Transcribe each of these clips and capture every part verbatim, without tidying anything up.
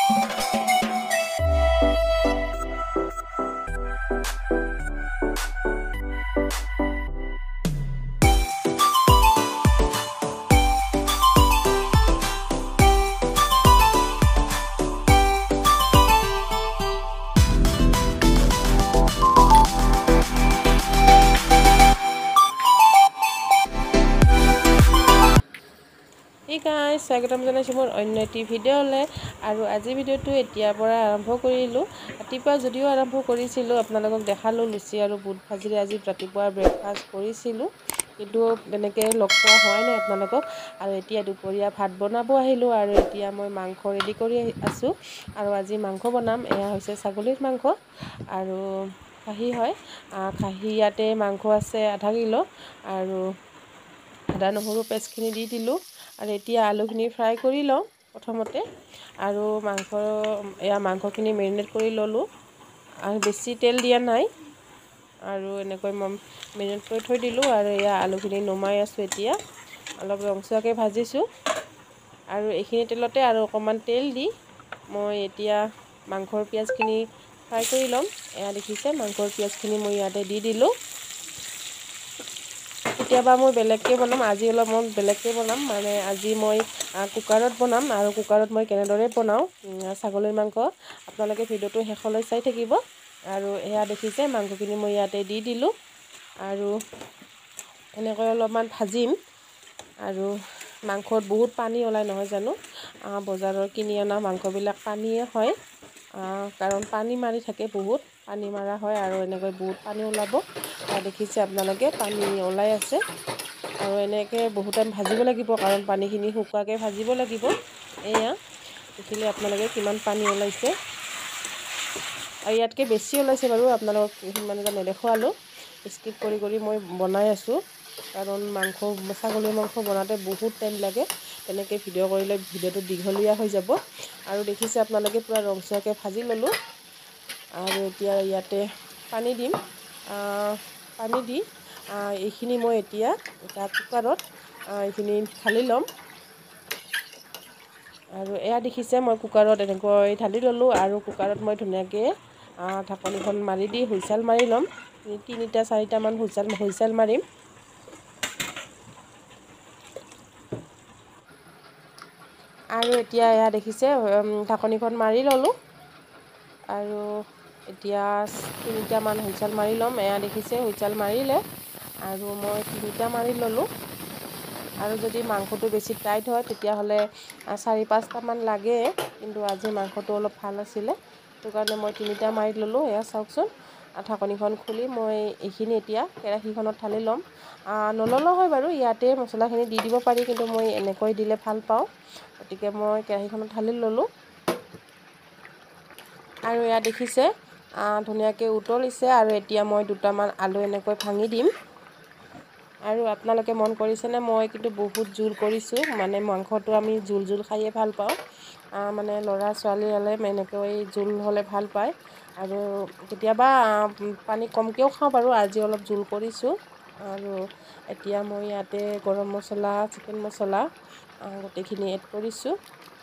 Hey guys, স্বাগতম জনাইছো মোৰ অন্য এটি ভিডিঅ'লৈ আৰু আজি ভিডিঅ'টো এতিয়াৰ পৰা আৰম্ভ কৰিলোঁ। ৰাতিপুৱা যদিও আৰম্ভ কৰিছিলোঁ আপোনালোকক দেখালোঁ লুচি আৰু বুট ভাজিৰে আজি ৰাতিপুৱা ব্ৰেকফাষ্ট কৰিছিলোঁ, কিন্তু তেনেকৈ লগ পোৱা হোৱাই নাই আপোনালোকক। আৰু এতিয়া দুপৰীয়া ভাত বনাব আহিলোঁ আৰু এতিয়া মই মাংস ৰেডি কৰি আছোঁ আৰু আজি মাংস বনাম। এয়া হৈছে ছাগলীৰ মাংস আৰু খাহী হয়। খাহী ইয়াতে মাংস আছে আধা কিলো আৰু আদা নহৰু পেষ্টখিনি দি দিলোঁ আৰু এতিয়া আলুখিনি ফ্ৰাই কৰি লওঁ প্ৰথমতে আৰু মাংস এয়া মাংসখিনি মেৰিনেট কৰি ল'লোঁ আৰু বেছি তেল দিয়া নাই আৰু এনেকৈ মই মেৰিনেট কৰি থৈ দিলোঁ আৰু এয়া আলুখিনি নমাই আছোঁ। এতিয়া অলপ ৰংচুৱাকৈ ভাজিছোঁ আৰু এইখিনি তেলতে আৰু অকণমান তেল দি মই এতিয়া মাংসৰ পিঁয়াজখিনি ফ্ৰাই কৰি ল'ম। এয়া দেখিছে মাংসৰ পিঁয়াজখিনি মই ইয়াতে দি দিলোঁ। কেতিয়াবা মই বেলেগকৈ বনাম, আজি অলপ মই বেলেগকৈ বনাম, মানে আজি মই কুকাৰত বনাম আৰু কুকাৰত মই কেনেদৰে বনাওঁ ছাগলীৰ মাংস আপোনালোকে ভিডিঅ'টো শেষলৈ চাই থাকিব। আৰু এয়া দেখিছে মাংসখিনি মই ইয়াতে দি দিলোঁ আৰু এনেকৈ অলপমান ভাজিম। আৰু মাংসত বহুত পানী ওলাই নহয় জানো, বজাৰৰ কিনি অনা মাংসবিলাক পানীয়ে হয়, কাৰণ পানী মাৰি থাকে, বহুত পানী মাৰা হয় আৰু এনেকৈ বহুত পানী ওলাব। দেখিছে আপোনালোকে পানী ওলাই আছে আৰু এনেকৈ বহুত টাইম ভাজিব লাগিব, কাৰণ পানীখিনি শুকোৱাকৈ ভাজিব লাগিব। এয়া দেখিলে আপোনালোকে কিমান পানী ওলাইছে আৰু ইয়াতকৈ বেছি ওলাইছে বাৰু, আপোনালোকক সিমান এটা নেদেখুৱালোঁ, স্কিপ কৰি কৰি মই বনাই আছোঁ, কাৰণ মাংস ছাগলীৰ মাংস বনাওঁতে বহুত টাইম লাগে। তেনেকৈ ভিডিঅ' কৰিলে ভিডিঅ'টো দীঘলীয়া হৈ যাব। আৰু দেখিছে আপোনালোকে পূৰা ৰংচুৱাকৈ ভাজি ল'লোঁ আৰু এতিয়া ইয়াতে পানী দিম। পানী দি এইখিনি মই এতিয়া এটা কুকাৰত এইখিনি ঢালি ল'ম আৰু এয়া দেখিছে মই কুকাৰত এনেকৈ ঢালি ল'লোঁ আৰু কুকাৰত মই ধুনীয়াকৈ ঢাকনিখন মাৰি দি হুইচেল মাৰি ল'ম। তিনিটা চাৰিটামান হুইচেল হুইচেল মাৰিম আৰু এতিয়া এয়া দেখিছে ঢাকনিখন মাৰি ল'লোঁ আৰু এতিয়া তিনিটামান হুইচেল মাৰি ল'ম। এয়া দেখিছে হুইচেল মাৰিলে আৰু মই তিনিটা মাৰি ল'লোঁ আৰু যদি মাংসটো বেছি টাইট হয় তেতিয়াহ'লে চাৰি পাঁচটামান লাগে, কিন্তু আজি মাংসটো অলপ ভাল আছিলে, সেইটো কাৰণে মই তিনিটা মাৰি ল'লোঁ। এয়া চাওকচোন, ঢাকনিখন খুলি মই এইখিনি এতিয়া কেৰাহীখনত ঢালি ল'ম। নল'লেও হয় বাৰু, ইয়াতে মছলাখিনি দি দিব পাৰি, কিন্তু মই এনেকৈ দিলে ভাল পাওঁ, গতিকে মই কেৰাহীখনত ঢালি ল'লোঁ আৰু এয়া দেখিছে ধুনীয়াকৈ উতলিছে আৰু এতিয়া মই দুটামান আলু এনেকৈ ভাঙি দিম। আৰু আপোনালোকে মন কৰিছেনে, মই কিন্তু বহুত জোল কৰিছোঁ, মানে মাংসটো আমি জোল জোল খায়ে ভাল পাওঁ, মানে ল'ৰা ছোৱালী হ'লে এনেকৈ জোল হ'লে ভাল পায় আৰু কেতিয়াবা পানী কমকৈও খাওঁ বাৰু। আজি অলপ জোল কৰিছোঁ আৰু এতিয়া মই ইয়াতে গৰম মছলা, চিকেন মছলা গোটেইখিনি এড কৰিছোঁ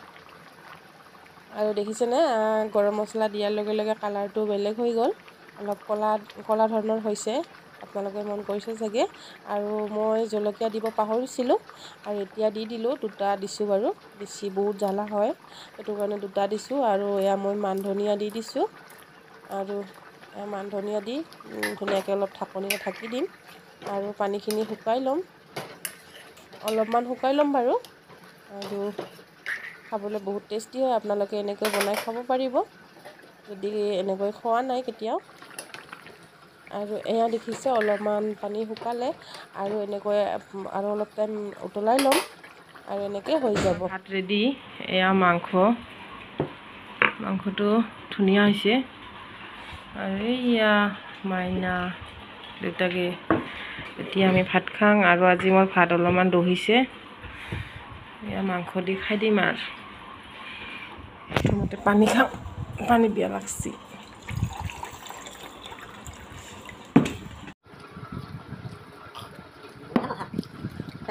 আৰু দেখিছেনে গৰম মছলা দিয়াৰ লগে লগে কালাৰটো বেলেগ হৈ গ'ল, অলপ ক'লা ক'লা ধৰণৰ হৈছে, আপোনালোকে মন কৰিছে চাগে। আৰু মই জলকীয়া দিব পাহৰিছিলোঁ আৰু এতিয়া দি দিলোঁ, দুটা দিছোঁ বাৰু, বেছি বহুত জ্বালা হয় সেইটো কাৰণে দুটা দিছোঁ। আৰু এয়া মই মান ধনিয়া দি দিছোঁ আৰু মান ধনিয়া দি ধুনীয়াকৈ অলপ ঢাকনিৰে ঢাকি দিম আৰু পানীখিনি শুকাই ল'ম, অলপমান শুকাই ল'ম বাৰু। আৰু খাবলৈ বহুত টেষ্টি হয়, আপোনালোকে এনেকৈ বনাই খাব পাৰিব যদি এনেকৈ খোৱা নাই কেতিয়াও। আৰু এয়া দেখিছে অলপমান পানী শুকালে আৰু এনেকৈ আৰু অলপ টাইম উতলাই ল'ম আৰু এনেকৈ হৈ যাব। ভাত ৰেডি, এয়া মাংস, মাংসটো ধুনীয়া হৈছে আৰু এয়া মাইনা দেউতাকে এতিয়া আমি ভাত খাওঁ আৰু আজি মোৰ ভাত অলপমান দহিছে, এয়া মাংস দি খাই দিম আৰু প্ৰথমতে পানী খাওঁ, পানী বিয়া লাগছি।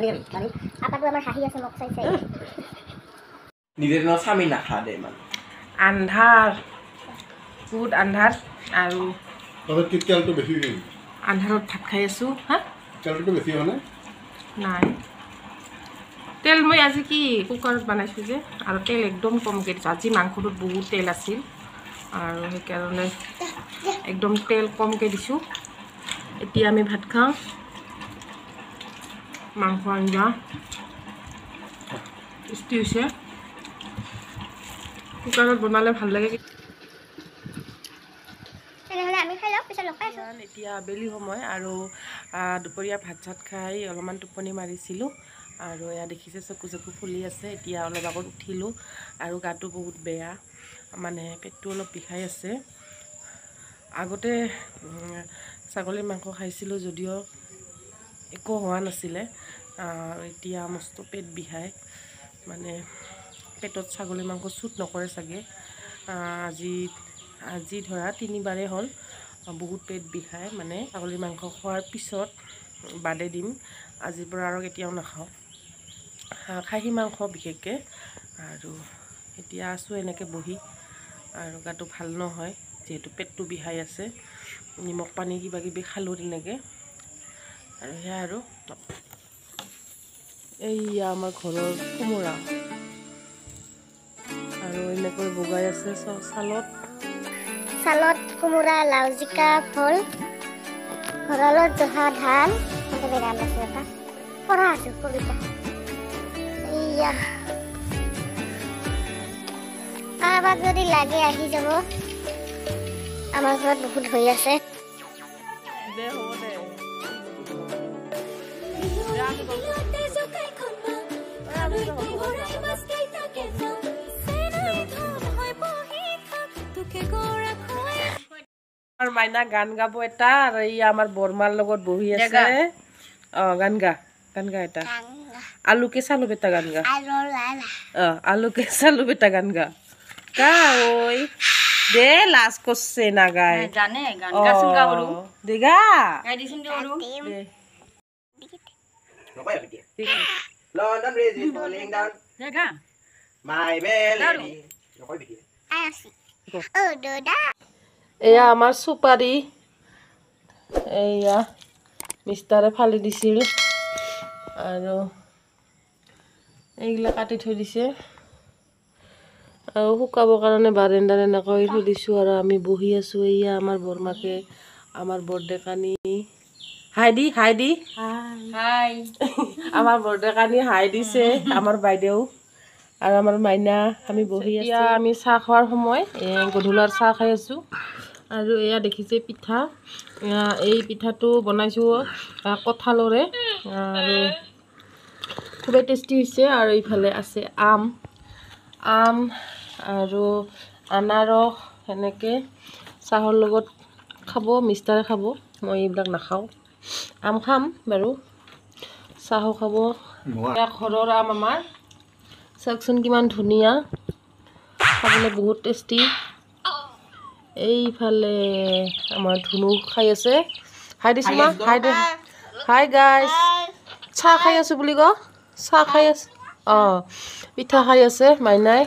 নিজের নাম স্বামী না খা দে মানে আন্ধাৰ বহুত আন্ধাৰ আৰু তেলটো বেছি আন্ধাৰত ভাত খাই আছোঁ। হা তেলটো বেছি হোৱা নাই নাই তেল মই আজি কি কুকাৰত বনাইছোঁ যে আৰু তেল একদম কমকৈ দিছোঁ। আজি মাংসটোত বহুত তেল আছিল আৰু সেইকাৰণে একদম তেল কমকৈ দিছোঁ। এতিয়া আমি ভাত খাওঁ। মাংস আঞ্জা টেষ্টি হৈছে। কুকাৰত বনালে ভাল লাগে। এতিয়া আবেলি সময় আৰু দুপৰীয়া ভাত চাত খাই অলপমান টোপনি মাৰিছিলোঁ আৰু এয়া দেখিছে চকু চকু ফুলি আছে। এতিয়া অলপ আগত উঠিলোঁ আৰু গাটো বহুত বেয়া, মানে পেটটো অলপ বিষাই আছে। আগতে ছাগলীৰ মাংস খাইছিলোঁ যদিও একো হোৱা নাছিলে, এতিয়া মস্ত পেট বিষায়। মানে পেটত ছাগলীৰ মাংস চুট নকৰে চাগে। আজি আজি ধৰা তিনিবাৰেই হ'ল বহুত পেট বিষায়। মানে ছাগলীৰ মাংস খোৱাৰ পিছত বাদে দিম, আজিৰ পৰা আৰু কেতিয়াও নাখাওঁ খাহী মাংস বিশেষকৈ। আৰু এতিয়া আছোঁ এনেকৈ বহি আৰু গাটো ভাল নহয় যিহেতু পেটটো বিষাই আছে। নিমখ পানী কিবা কিবি খালোঁ তেনেকৈ আৰু সেয়া আৰু এইয়া আমাৰ ঘৰৰ কোমোৰা আৰু এনেকৈ বগাই আছে চালত চালত কোমোৰা, লাও, জিকা, ভোল, ভঁৰালত জহা ধান গান আছে এটা পঢ়া আছো কবিতা। এইয়া কাৰোবাক যদি লাগে আহি যাব, আমাৰ ঘৰত বহুত হৈ আছে। আমাৰ মাইনা গান গাব এটা আৰু এই আমাৰ বৰমাৰ লগত বহি আছে। অ গান গা গান গা এটা আলুকে চালু বেটা গান গা। অ আলুকে চালু বেটা গান গা গা ঐ দে লাজ করছে না গায় জানে গান গাছুন গা বড়ু দে গা গাই দিছুন দে বড়ু দে নকয় বিটিয়া London bridge is falling down দে গা মাই মেলোডি নকয় বিটিয়া আসি ও দোদা এয়া আমাৰ চুপাৰী এয়া মিষ্টাৰে ফালি দিছিল আৰু এইগিলা কাটি থৈ দিছে আৰু শুকাবৰ কাৰণে বাৰেণ্ডাত এনেকৈ থৈ দিছোঁ আৰু আমি বহি আছোঁ। এয়া আমাৰ বৰমাকে আমাৰ বৰডেকানি হাই দি হাই দি হাই আমাৰ বৰডেকানি হাই দিছে আমাৰ বাইদেউ আৰু আমাৰ মাইনা। আমি বহি আছোঁ, আমি চাহ খোৱাৰ সময় গধূলাৰ চাহ খাই আছোঁ। আৰু এয়া দেখিছে পিঠা, এই পিঠাটো বনাইছোঁ কঁঠালৰে আৰু খুবেই টেষ্টি হৈছে। আৰু এইফালে আছে আম আম আৰু আনাৰস সেনেকৈ চাহৰ লগত খাব, মিষ্টাৰে খাব, মই এইবিলাক নাখাওঁ। আম খাম বাৰু, চাহো খাব। ঘৰৰ আম আমাৰ চাওকচোন কিমান ধুনীয়া, খাবলৈ বহুত টেষ্টি। এইফালে আমাৰ ধুনু খাই আছে। হাই দিছোঁ মা, হাই দে হাই গাইছ। চাহ খাই আছোঁ বুলি ক, চাহ খাই আছে। অঁ পিঠা খাই আছে মাইনাই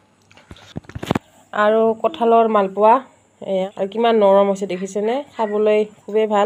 আৰু কঁঠালৰ মালপোৱা। এয়া আৰু কিমান নৰম হৈছে দেখিছেনে, খাবলৈ খুবেই ভাল।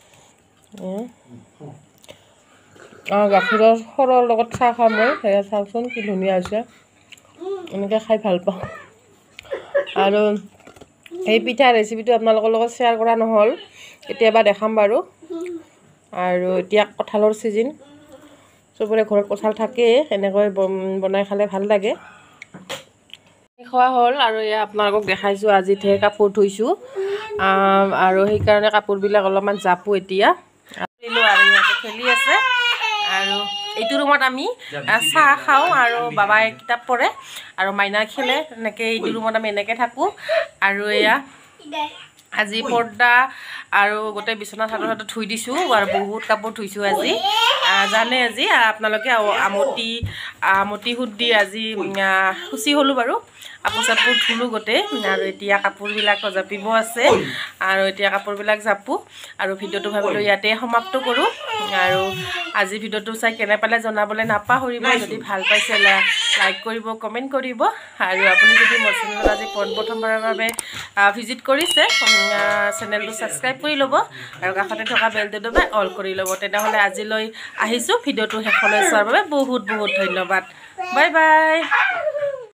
অঁ গাখীৰৰ সৰৰ লগত চাহ খাওঁ মই, সেয়া চাওকচোন কি ধুনীয়া হৈছে, এনেকৈ খাই ভাল পাওঁ। আৰু এই পিঠাৰ ৰেচিপিটো আপোনালোকৰ লগত শ্বেয়াৰ কৰা নহ'ল, কেতিয়াবা দেখাম বাৰু। আৰু এতিয়া কঁঠালৰ ছিজন, চবৰে ঘৰত কঁঠাল থাকেই, এনেকৈ বনাই খালে ভাল লাগে। খোৱা হ'ল আৰু এয়া আপোনালোকক দেখাইছোঁ। আজিতহে কাপোৰ ধুইছোঁ আৰু সেইকাৰণে কাপোৰবিলাক অলপমান জাপো এতিয়া। আৰু ইহঁতে খেলি আছে আৰু এইটো ৰুমত আমি চাহ খাওঁ আৰু বাবাই কিতাপ পঢ়ে আৰু মাইনা খেলে। এনেকৈ এইটো ৰুমত আমি এনেকৈ থাকোঁ। আৰু এয়া আজি পৰ্দা আৰু গোটেই বিচনা চাদৰ চাদৰ ধুই দিছোঁ আৰু বহুত কাপোৰ ধুইছোঁ আজি জানে আজি আপোনালোকে আমতি আমতি সুত দি আজি শুচি হ'লোঁ বাৰু কাপোৰ চাপোৰ ধুলোঁ গোটেই আৰু এতিয়া কাপোৰবিলাক জাপিব আছে আৰু এতিয়া কাপোৰবিলাক জাপোঁ আৰু ভিডিঅ'টো ভাবিলোঁ ইয়াতে সমাপ্ত কৰোঁ আৰু আজি ভিডিঅ'টো চাই কেনে পালে জনাবলৈ নাপাহৰিব যদি ভাল পাইছে লাইক কৰিব কমেণ্ট কৰিব আৰু আপুনি যদি মোৰ চেনেলত আজি পোনপ্ৰথমবাৰৰ বাবে ভিজিট কৰিছে চেনেলটো ছাবস্ক্ৰাইব কৰি ল'ব আৰু কাষতে থকা বেলটো দবাই অল কৰি ল'ব তেনেহ'লে আজিলৈ আহিছোঁ ভিডিঅ'টো শেষলৈ চোৱাৰ বাবে বহুত বহুত ধন্যবাদ বাই বাই